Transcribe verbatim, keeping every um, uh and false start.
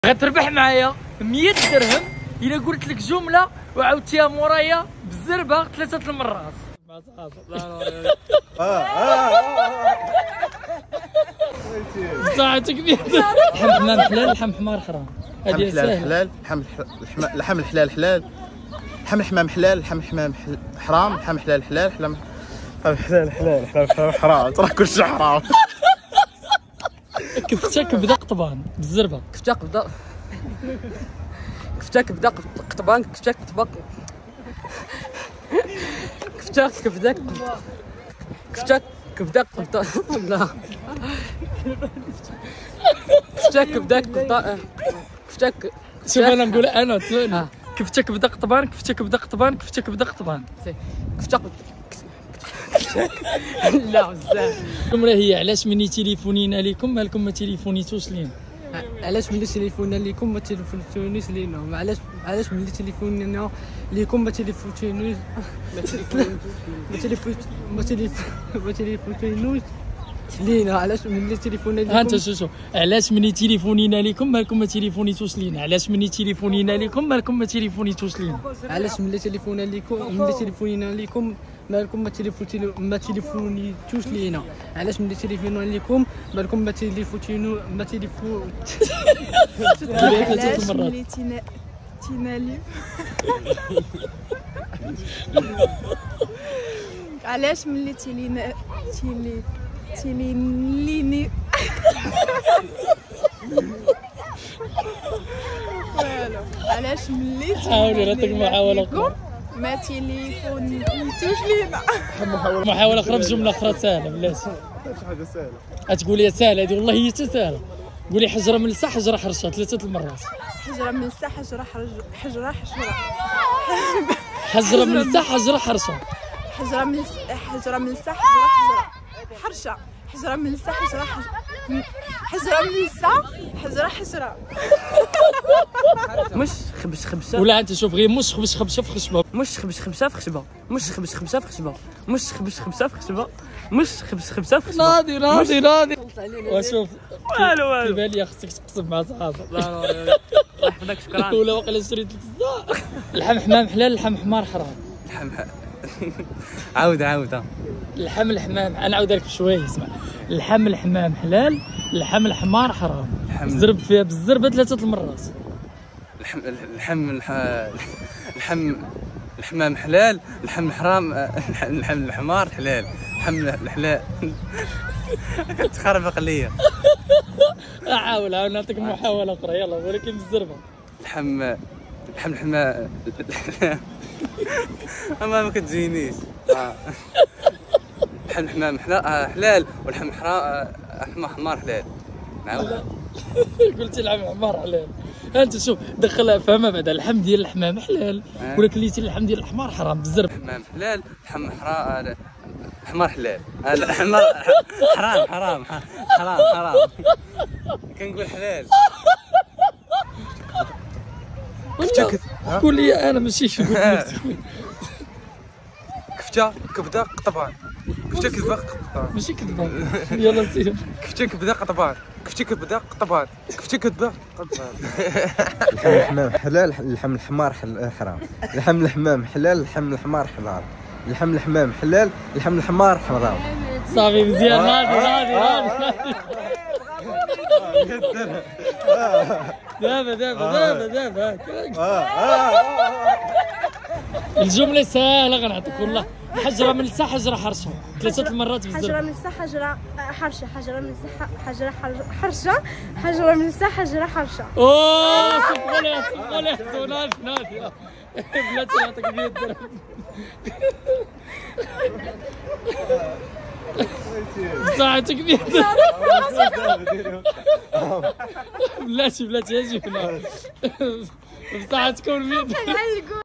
غتربح معايا مية درهم الا قلت لك جمله وعاودتيها مورايا بالزربه ثلاثه المرات. ساعتك كبير. لحم حمام حلال، لحم حمار حرام. هذه سهله. حلال، لحم لحم الحلال حلال، لحم الحمام حلال، لحم الحمام حرام، لحم الحلال حلال، لحم الحلال حلال، لحم الحمام حرام. ترى كل شيء حرام. كفتة كبده قطبان بالزربه. كفتة كبده كفتة كبده قطبان. كفتة كبده كفتة كبده كفتة كبده قطبان. لا كفتة كبده قطبان. كفتة شوف انا نقول انا تسمعني. كفتة كبده قطبان، كفتة كبده قطبان، كفتة كبده قطبان. كفتة لا بزاف. الجمله هي علاش مني تليفونينا ليكم مالكم ما تليفونيتوش لينا؟ علاش ملي تليفوننا ليكم ما تليفونيش لينا؟ علاش علاش ملي تليفوننا ليكم ما تليفونيش ما تليفون ما تليفونوش لينا؟ علاش ملي تليفوننا ليكم؟ ها انت شو شو علاش مني تليفونينا ليكم مالكم ما تليفونيتوش لينا؟ علاش مني تليفونينا ليكم مالكم ما تليفونيتوش لينا؟ علاش ملي تليفوننا ليكم ملي تليفونينا ليكم مالكم ما تليفون ما تليفونيتوش لينا؟ علاش ملي تليفوننا ليكم مالكم ما تليفونيتو ما تليفون علاش ملي تينالي علاش ملي تيلينا تيلي تيليني والو علاش ملي حاولي راتك محاولة أخرى. ما تيليفونيتوش لينا. محاولة أخرى بجملة أخرى سهلة بلاش. شي حاجه سهله. غتقولي سهلة هذه والله هي سهلة. قولي حجرة من لسا حجرة حرشة ثلاثة المرات. حجرة من لسا حجرة حجرة حجرة حجرة من لسا حجرة حرشة. حجرة من حجرة من لسا حجرة حجرة حرشة. حجرة من لسا حجرة حجرة من لسا حجرة حجرة. مش خبش خبشه ولا انت شوف غير مش خبش خبشه في خشبه. مش خبش خبشه في خشبه. مش خبش خبشه في خشبه. مش خبش خبشه في خشبه. مش خبش خبشه في خشبه. ناضي ناضي ناضي. وشوف والو والو. كيبان لي خصك تقسم مع صحابك. لا لا الله يحفظك شكرا. ولا واقيلا شريت الصداع. لحم حمام حلال، لحم حمار حرام. لحم عاود عاود. لحم الحمام انا عاود لك بشويه اسمع. لحم الحمام حلال، لحم الحمار حرام. زرب فيها بالزربه ثلاثه المرات. لحم لحم لحم الحمام حلال، لحم الحرام لحم الحمار حلال، لحم الحلال. كتخربق ليا. احاول عاود نعطيك محاوله اخرى يلا ولكن بالزربه. لحم لحم الحمام اما ما كتجينيش. لحم الحمام حلال ولحم الحرام حمار حلال. نعاود. قلتي لحم الحمار حلال. انت شوف دخلها فهمها بعدا. اللحم ديال الحمام حلال ولكن ليتي اللحم ديال الحمار حرام بالزرب. الحمام حلال، لحم حرام حمار حلال. الحمار حرام حرام حرام حرام. كنقول حلال. قول لي انا ماشي شو قلت. كفتة كبده قطبان. كفتة كبده قطبان. ماشي كذبه. يلا سير. كفتة كبده قطبان. كفتة كبده قطبان. كفتة كبده قطبان. لحم الحمام حلال، لحم الحمار حرام. لحم الحمام حلال، لحم الحمار حرام. لحم الحمام حلال، لحم الحمار حرام. صافي مزيان. ناضي ناضي ناضي. دابا دابا دابا دابا. الجملة سهلة غنعطيك والله. حجرة من لسا حجرة حرشة ثلاثة المرات بالزرب. حجرة من لسا حجرة حرشة. حجرة من لسا حجرة حرشة. حجرة من لسا حجرة حرشة. اوه صفقوا لي صفقوا لي. ناضي ناضي. بلاتي نعطيك مية درهم. ساعتك مية درهم. بلاتي بلاتي اجي هنا. بساعتكم مية درهم.